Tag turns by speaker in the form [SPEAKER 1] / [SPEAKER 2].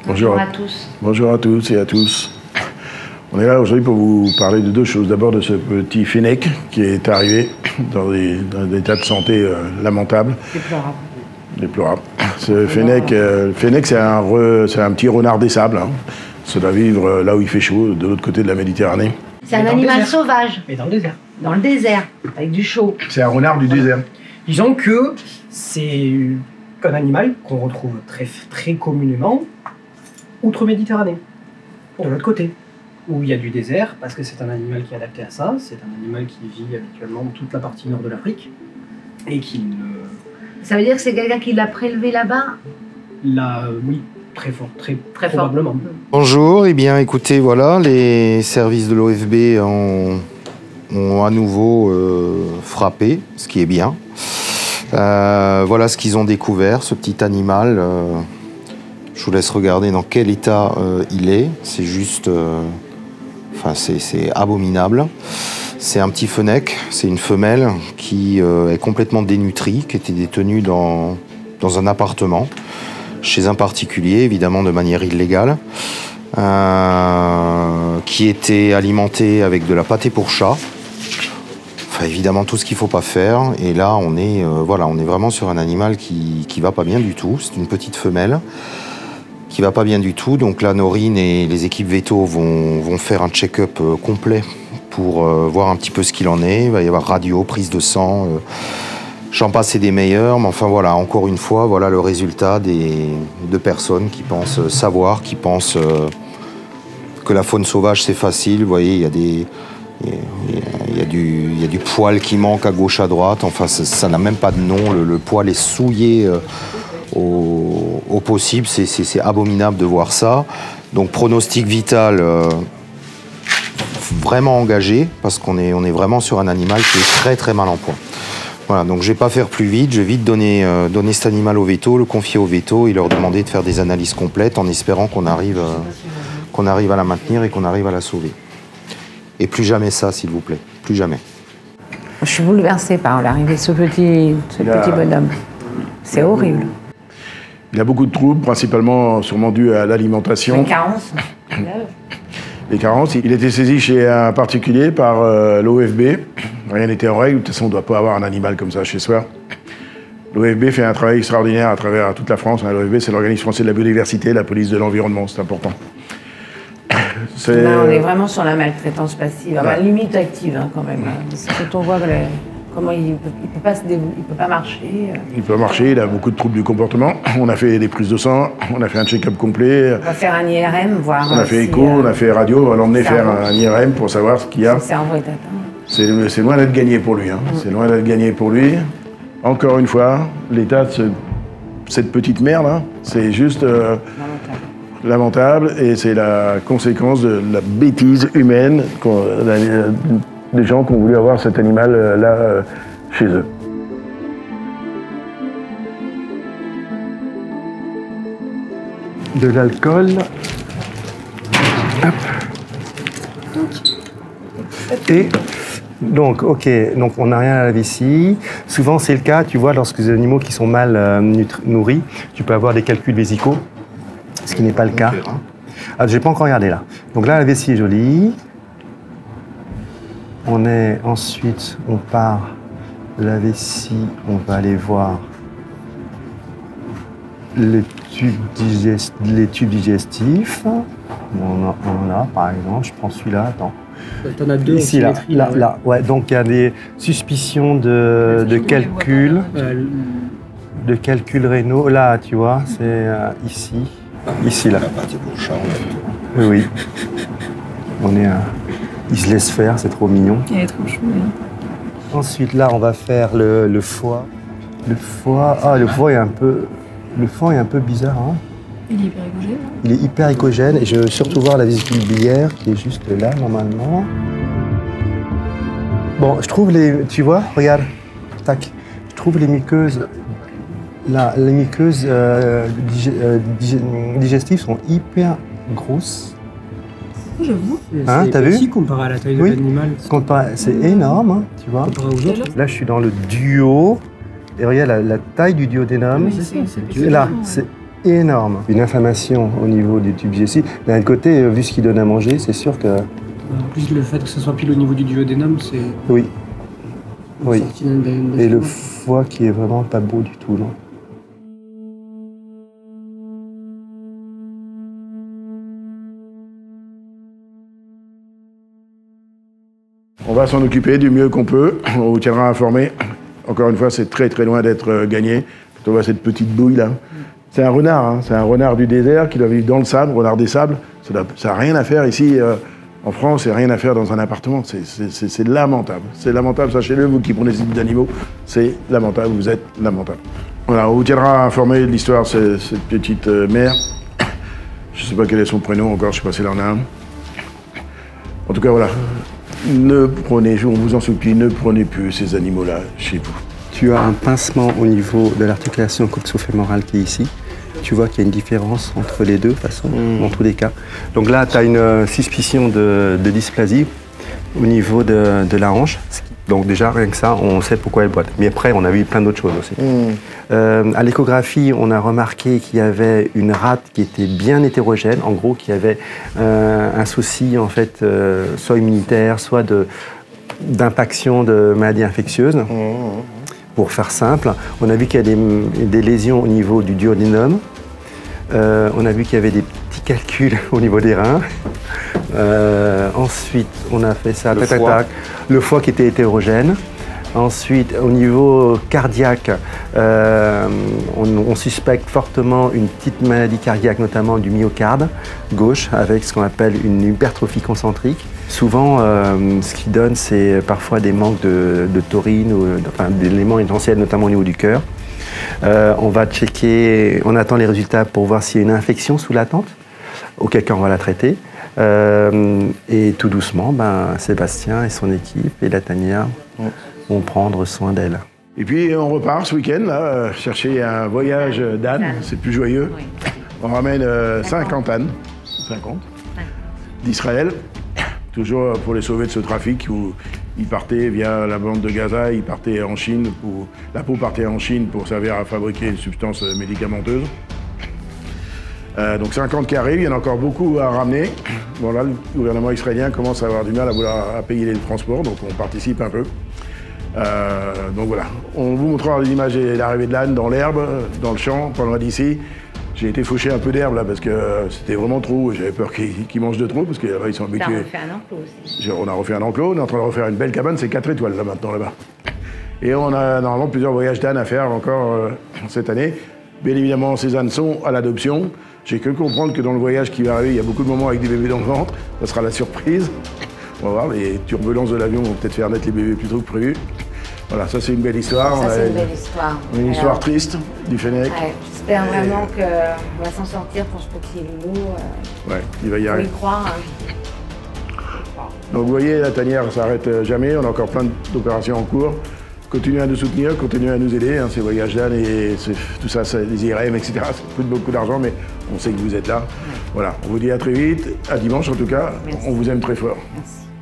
[SPEAKER 1] Bonjour à tous. Bonjour à tous et à tous. On est là aujourd'hui pour vous parler de deux choses. D'abord de ce petit Fennec qui est arrivé dans des états de santé lamentables.
[SPEAKER 2] Déplorable.
[SPEAKER 1] Déplorable. Ce Fennec, c'est un petit renard des sables. Hein. Ça doit vivre là où il fait chaud, de l'autre côté de la Méditerranée.
[SPEAKER 2] C'est un animal sauvage.
[SPEAKER 3] Mais dans le désert.
[SPEAKER 2] Dans le désert, avec du chaud.
[SPEAKER 1] C'est un renard du désert.
[SPEAKER 3] Disons que c'est un animal qu'on retrouve très communément outre-Méditerranée, de l'autre côté, où il y a du désert, parce que c'est un animal qui est adapté à ça, c'est un animal qui vit habituellement dans toute la partie nord de l'Afrique, et qui ne...
[SPEAKER 2] Ça veut dire que c'est quelqu'un qui l'a prélevé là-bas?
[SPEAKER 3] Oui, très fort, très probablement.
[SPEAKER 4] Bonjour, eh bien écoutez, voilà, les services de l'OFB ont à nouveau frappé, ce qui est bien. Voilà ce qu'ils ont découvert, ce petit animal. Je vous laisse regarder dans quel état il est. C'est juste... c'est abominable. C'est un petit Fennec, c'est une femelle qui est complètement dénutrie, qui était détenue dans un appartement, chez un particulier, évidemment de manière illégale, qui était alimentée avec de la pâtée pour chat. Enfin, évidemment, tout ce qu'il ne faut pas faire. Et là, on est vraiment sur un animal qui va pas bien du tout. C'est une petite femelle qui va pas bien du tout. Donc là, Norine et les équipes Veto vont faire un check-up complet pour voir un petit peu ce qu'il en est. Il va y avoir radio, prise de sang, j'en passe et des meilleurs. Mais enfin voilà, encore une fois, voilà le résultat de personnes qui pensent savoir, qui pensent que la faune sauvage c'est facile. Vous voyez, il y a du poil qui manque à gauche, à droite. Enfin, ça n'a même pas de nom. Le poil est souillé au possible. C'est abominable de voir ça. Donc, pronostic vital vraiment engagé, parce qu'on est vraiment sur un animal qui est très, très mal en point. Voilà, donc je ne vais pas faire plus vite. Je vais vite donner cet animal au Veto, le confier au Veto et leur demander de faire des analyses complètes en espérant qu'on arrive à la maintenir et qu'on arrive à la sauver. Et plus jamais ça, s'il vous plaît. Plus jamais.
[SPEAKER 2] Je suis bouleversée par l'arrivée de ce petit bonhomme. C'est horrible.
[SPEAKER 1] Il a beaucoup de troubles, principalement sûrement dus à l'alimentation.
[SPEAKER 2] Les carences.
[SPEAKER 1] Les carences. Il était saisi chez un particulier par l'OFB. Rien n'était en règle. De toute façon, on ne doit pas avoir un animal comme ça chez soi. L'OFB fait un travail extraordinaire à travers toute la France. L'OFB, c'est l'organisme français de la biodiversité, la police de l'environnement, c'est important.
[SPEAKER 2] Là, on est vraiment sur la maltraitance passive, limite active quand même. Parce que quand on voit comment il peut pas marcher.
[SPEAKER 1] Il peut marcher, il a beaucoup de troubles du comportement. On a fait des prises de sang, on a fait un check-up complet.
[SPEAKER 2] On va faire un IRM, voir.
[SPEAKER 1] On a fait écho, on a fait radio, on va l'emmener faire un IRM pour savoir ce qu'il y a.
[SPEAKER 2] Le cerveau est atteint.
[SPEAKER 1] C'est loin d'être gagné pour lui. Hein. C'est loin d'être gagné pour lui. Encore une fois, l'état de cette petite merde, hein, c'est juste lamentable et c'est la conséquence de la bêtise humaine des gens qui ont voulu avoir cet animal-là chez eux. De l'alcool.
[SPEAKER 5] Et donc, donc on n'a rien à la vessie. Souvent, c'est le cas, tu vois, lorsque des animaux qui sont mal nourris, tu peux avoir des calculs vésicaux, ce qui n'est pas le cas. Ah, je n'ai pas encore regardé là. Donc là, la vessie est jolie. Ensuite, on part de la vessie, on va aller voir les tubes digestifs. On en a, par exemple, je prends celui-là, attends.
[SPEAKER 3] T'en as deux
[SPEAKER 5] ici, là. Ouais, donc il y a des suspicions de calculs, de calculs rénaux. Là, tu vois, c'est ici, là. Oui. Il se laisse faire, c'est trop mignon.
[SPEAKER 2] Il est trop chou.
[SPEAKER 5] Ensuite, là, on va faire le foie. Le foie est un peu bizarre. Hein.
[SPEAKER 2] Il est hyper écogène.
[SPEAKER 5] Il est hyper écogène et je veux surtout voir la vésicule biliaire qui est juste là, normalement. Bon, je trouve tu vois, regarde, tac. Je trouve les muqueuses, là, les muqueuses digestives sont hyper grosses.
[SPEAKER 3] J'avoue.
[SPEAKER 5] Hein, t'as vu?
[SPEAKER 3] Petit comparé à la taille de l'animal.
[SPEAKER 5] C'est énorme, hein, tu vois.
[SPEAKER 3] Comparé aux autres.
[SPEAKER 5] Là, je suis dans le duo. Et regarde la taille du duodénum.
[SPEAKER 3] Oui, c'est
[SPEAKER 5] là, c'est énorme. Une inflammation au niveau du tube digestif. D'un côté, vu ce qu'il donne à manger, c'est sûr que...
[SPEAKER 3] En plus, le fait que ce soit pile au niveau du duodénum, c'est...
[SPEAKER 5] Oui. Oui.
[SPEAKER 3] sorti d'un
[SPEAKER 5] Et le
[SPEAKER 3] film.
[SPEAKER 5] foie qui est vraiment pas beau du tout, non.
[SPEAKER 1] On va s'en occuper du mieux qu'on peut. On vous tiendra informé. Encore une fois, c'est très très loin d'être gagné. Quand on voit cette petite bouille là, c'est un renard. Hein. C'est un renard du désert qui doit vivre dans le sable, renard des sables. Ça n'a rien à faire ici en France, et rien à faire dans un appartement. C'est lamentable. C'est lamentable, sachez-le, vous qui prenez ce type d'animaux. C'est lamentable, vous êtes lamentable. Voilà, on vous tiendra informé de l'histoire de cette petite mère. Je ne sais pas quel est son prénom encore, je ne sais pas s'il en a un. En tout cas, voilà. Ne prenez, on vous en supplie, ne prenez plus ces animaux-là chez vous.
[SPEAKER 5] Tu as un pincement au niveau de l'articulation coxo-fémorale qui est ici. Tu vois qu'il y a une différence entre les deux, de toute façon, dans tous les cas. Donc là, tu as une suspicion de dysplasie au niveau de la hanche. Donc déjà, rien que ça, on sait pourquoi elle boite. Mais après, on a vu plein d'autres choses aussi. À l'échographie, on a remarqué qu'il y avait une rate qui était bien hétérogène. En gros, qu'il y avait un souci, en fait, soit immunitaire, soit d'impaction de maladies infectieuses. Pour faire simple, on a vu qu'il y a des lésions au niveau du duodénum. On a vu qu'il y avait des petits calculs au niveau des reins. Ensuite, on a fait ça, le foie qui était hétérogène. Ensuite, au niveau cardiaque, on suspecte fortement une petite maladie cardiaque, notamment du myocarde gauche, avec ce qu'on appelle une hypertrophie concentrique. Souvent, ce qui donne, c'est parfois des manques de taurine, enfin d'éléments essentiels, notamment au niveau du cœur. On va checker, on attend les résultats pour voir s'il y a une infection sous-latente, auquel cas on va la traiter. Et tout doucement, Sébastien et son équipe et la tanière vont prendre soin d'elle.
[SPEAKER 1] Et puis on repart ce week-end, là, chercher un voyage d'âne, c'est plus joyeux.
[SPEAKER 2] Oui.
[SPEAKER 1] On ramène 50 ânes, 50, d'Israël, toujours pour les sauver de ce trafic où ils partaient via la bande de Gaza, ils partaient en Chine, la peau partait en Chine pour servir à fabriquer une substance médicamenteuse. Donc 50 qui arrivent, il y en a encore beaucoup à ramener. Bon là, le gouvernement israélien commence à avoir du mal à payer les transports, donc on participe un peu. Donc voilà, on vous montrera les images de l'arrivée de l'âne dans l'herbe, dans le champ, pas loin d'ici. J'ai été faucher un peu d'herbe là parce que c'était vraiment trop, j'avais peur qu'ils mangent de trop parce que là ils sont habitués.
[SPEAKER 2] On a refait un enclos aussi.
[SPEAKER 1] On a refait un enclos, on est en train de refaire une belle cabane, c'est 4 étoiles là maintenant là-bas. Et on a normalement plusieurs voyages d'ânes à faire encore cette année. Bien évidemment, ces ânes sont à l'adoption. J'ai que comprendre que dans le voyage qui va arriver, il y a beaucoup de moments avec des bébés dans le ventre. Ça sera la surprise. On va voir, les turbulences de l'avion vont peut-être faire naître les bébés plus tôt que prévu. Voilà, ça c'est une belle histoire.
[SPEAKER 2] Ça, c'est une belle histoire.
[SPEAKER 1] Une histoire triste du Fennec.
[SPEAKER 2] Ouais, j'espère vraiment qu'on va s'en sortir pour ce petit loulou.
[SPEAKER 1] Ouais, il va y
[SPEAKER 2] Faut
[SPEAKER 1] arriver.
[SPEAKER 2] y croire. Hein.
[SPEAKER 1] Donc vous voyez, la tanière ne s'arrête jamais. On a encore plein d'opérations en cours. Continuez à nous soutenir, continuez à nous aider. Hein, ces voyages d'âne et tout ça, les IRM, etc. Ça coûte beaucoup d'argent, mais on sait que vous êtes là. Ouais. Voilà, on vous dit à très vite, à dimanche en tout cas.
[SPEAKER 2] Merci.
[SPEAKER 1] On vous aime très fort.
[SPEAKER 2] Merci.